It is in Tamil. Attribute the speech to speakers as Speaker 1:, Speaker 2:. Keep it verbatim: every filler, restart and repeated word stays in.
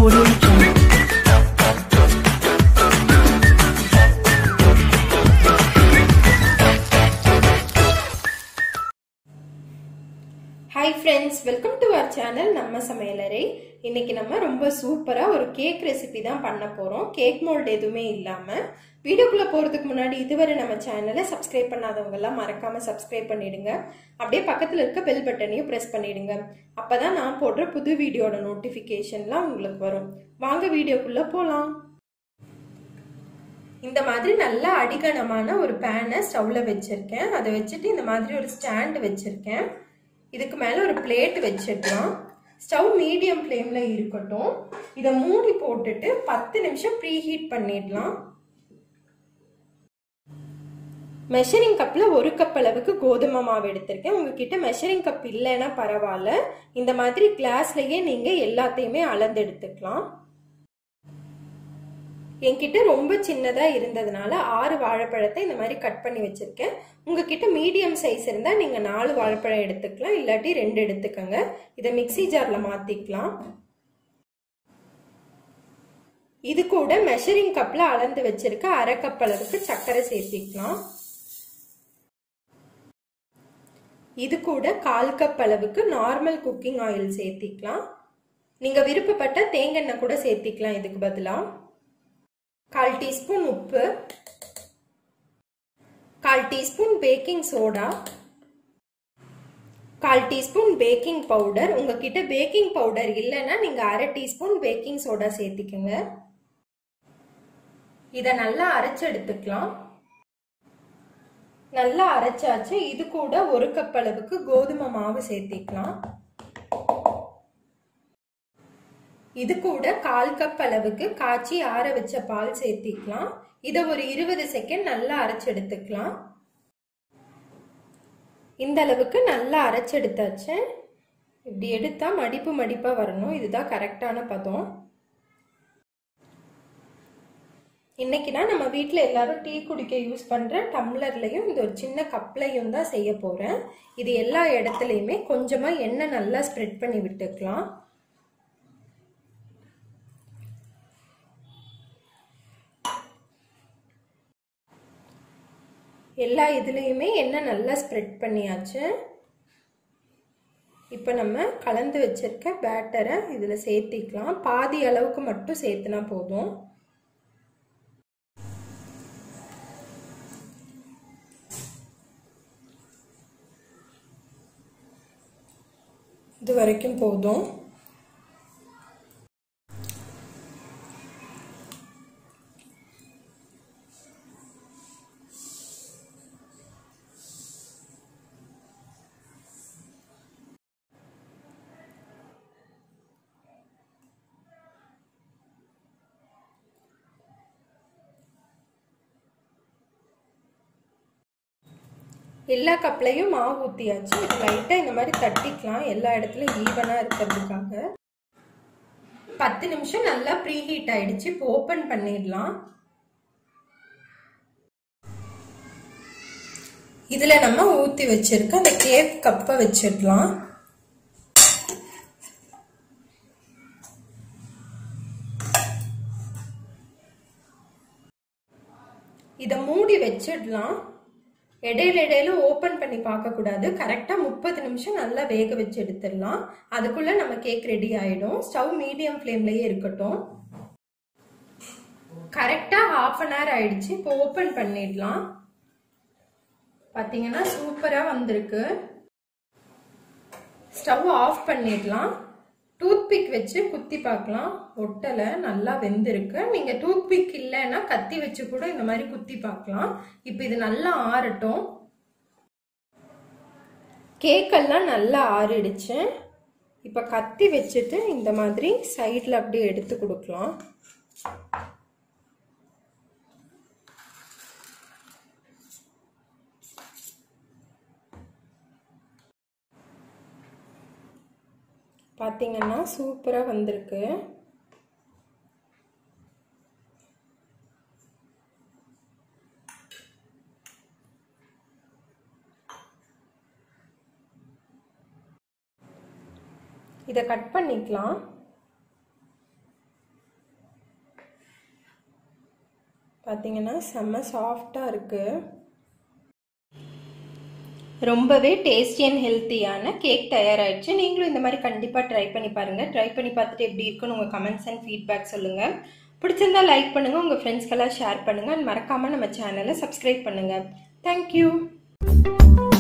Speaker 1: Audio Jungle. Hi friends, welcome to our channel நம்ம சமையலறை. இன்னைக்கு நம்ம ரொம்ப சூப்பரா ஒரு கேக் ரெசிபி தான் பண்ண போறோம். கேக் மோல்ட் எதுவுமே இல்லாம. வீடியோக்குள்ள போறதுக்கு முன்னாடி இதுவரை நம்ம சேனலை சப்ஸ்கிரைப் பண்ணாதவங்க எல்லாம் மறக்காம சப்ஸ்கிரைப் பண்ணிடுங்க. அப்படியே பக்கத்துல இருக்க பெல் பட்டனையும் பிரஸ் பண்ணிடுங்க. அப்பதான் நான் போடுற புது வீடியோட நோட்டிபிகேஷன்லாம் உங்களுக்கு வரும். வாங்க வீடியோக்குள்ள போலாம். இந்த மாதிரி நல்ல அடிகனமான ஒரு பேனை ஸ்டவ்ல வச்சிருக்கேன். அதை வச்சுட்டு இந்த மாதிரி ஒரு ஸ்டாண்ட் வச்சிருக்கேன். இதுக்கு மேல ஒரு பிளேட் வச்சிடலாம். ஸ்டவ் மீடியம் ஃப்ளேம்ல இருக்கட்டும். இதை மூடி போட்டுட்டு பத்து நிமிஷம் ப்ரீ ஹீட் பண்ணிடலாம். மெஷரிங் கப்ல ஒரு கப் அளவுக்கு கோதுமை மாவு எடுத்திருக்கேன். உங்ககிட்ட மெஷரிங் கப் இல்லைன்னா பரவாயில்ல, இந்த மாதிரி கிளாஸ்லயே நீங்க எல்லாத்தையுமே அளந்து எடுத்துக்கலாம். என்கிட்ட ரொம்ப சின்னதா இருந்ததுனால ஆறு வாழைப்பழத்தை இந்த மாதிரி கட் பண்ணி வச்சிருக்கேன். உங்ககிட்ட மீடியம் சைஸ் இருந்தா நீங்க நாலு வாழைப்பழம் எடுத்துக்கலாம், இல்லாட்டி ரெண்டு எடுத்துக்கங்க. இதை மிக்ஸி ஜார்ல மாத்திக்கலாம். இது கூட மெஷரிங் கப்ல அளந்து வச்சிருக்க அரை கப் அளவுக்கு சர்க்கரை சேர்த்திக்கலாம். இது கூட கால் கப் அளவுக்கு நார்மல் குக்கிங் ஆயில் சேர்த்திக்கலாம். நீங்க விருப்பப்பட்ட தேங்காய் எண்ணெய் கூட சேர்த்திக்கலாம். இதுக்கு பதிலா கால் டீஸ்பூன் உப்பு, கால் டீஸ்பூன் பேக்கிங் சோடா, கால் டீஸ்பூன் பேக்கிங் பவுடர். உங்ககிட்ட பேக்கிங் பவுடர் இல்லைன்னா நீங்க அரை டீஸ்பூன் பேக்கிங் சோடா சேர்த்திக்கங்க. இத நல்லா அரைச்சு எடுத்துக்கலாம். நல்லா அரைச்சாச்சு. இது கூட ஒரு கப் அளவுக்கு கோதுமை மாவு சேர்த்திக்கலாம். இது கூட கால் கப் அளவுக்கு காய்ச்சி ஆற வச்ச பால் சேர்த்திக்கலாம். இதை ஒரு இருபது செகண்ட் நல்லா அரைச்சு எடுத்துக்கலாம். இந்த அளவுக்கு நல்லா அரைச்சு எடுத்தாச்சு. இப்படி எடுத்தா மடிப்பு மடிப்பா வரணும். இதுதான் கரெக்டான பதம். இன்னைக்கு நான் நம்ம வீட்டில் எல்லாரும் டீ குடிக்க யூஸ் பண்ற டம்ளர்லையும் இந்த ஒரு சின்ன கப்லையும் தான் செய்ய போறேன். இது எல்லா இடத்துலையுமே கொஞ்சமா எண்ணெய் நல்லா ஸ்ப்ரெட் பண்ணி விட்டுக்கலாம். எல்லா இதுலயுமே எண்ணெய் நல்லா ஸ்ப்ரெட் பண்ணியாச்சு. இப்போ நம்ம கலந்து வச்சிருக்க பேட்டரை இதுல சேர்த்திக்கலாம். பாதி அளவுக்கு மட்டும் சேர்த்துனா போதும். இது வரைக்கும் போதும். எல்லா கப்லையும் மாவு ஊற்றியாச்சு. இது லைட்டாக இந்த மாதிரி தட்டிக்கலாம், எல்லா இடத்துலையும் ஈவனாக இருக்கிறதுக்காக. பத்து நிமிஷம் நல்லா ப்ரீ ஹீட் ஆயிடுச்சு. இப்போ ஓப்பன் பண்ணிடலாம். இதுல நம்ம ஊற்றி வச்சிருக்க அந்த கேக் கப்பை வச்சிடலாம். இதை மூடி வச்சிடலாம். இடையில இடையில ஓபன் பண்ணி பார்க்க கூடாது. கரெக்டா முப்பது நிமிஷம் நல்லா வேக வச்சு எடுத்துடலாம். அதுக்குள்ள நம்ம கேக் ரெடி ஆயிடும். ஸ்டவ் மீடியம் ஃப்ளேம்லயே இருக்கட்டும். கரெக்டா ஹாஃப் அன் ஹவர் ஆயிடுச்சு. இப்போ ஓபன் பண்ணிடலாம். பாத்தீங்கன்னா சூப்பரா வந்திருக்கு. ஸ்டவ் ஆஃப் பண்ணிடலாம். டூத் பிக் வச்சு குத்தி பார்க்கலாம். ஒட்டலை, நல்லா வெந்திருக்கு. நீங்க டூத் பிக் இல்லைன்னா கத்தி வச்சு கூட இந்த மாதிரி குத்தி பார்க்கலாம். இப்ப இது நல்லா ஆறட்டும். கேக் எல்லாம் நல்லா ஆறிடுச்சு. இப்ப கத்தி வச்சுட்டு இந்த மாதிரி சைட்ல அப்படியே எடுத்து கொடுக்கலாம். பாத்தீங்கன்னா சூப்பரா வந்திருக்கு. இதை கட் பண்ணிக்கலாம். பார்த்தீங்கன்னா செம்ம சாஃப்டாக இருக்குது. ரொம்பவே டேஸ்டி அண்ட் ஹெல்த்தியான கேக் தயாராகிடுச்சு. நீங்களும் இந்த மாதிரி கண்டிப்பாக ட்ரை பண்ணி பாருங்கள். ட்ரை பண்ணி பார்த்துட்டு எப்படி இருக்குன்னு உங்கள் கமெண்ட்ஸ் அண்ட் ஃபீட்பேக் சொல்லுங்கள். பிடிச்சிருந்தா லைக் பண்ணுங்கள், உங்கள் ஃப்ரெண்ட்ஸ்க்கெல்லாம் ஷேர் பண்ணுங்கள். மறக்காமல் நம்ம சேனலை சப்ஸ்கிரைப் பண்ணுங்கள். தேங்க்யூ.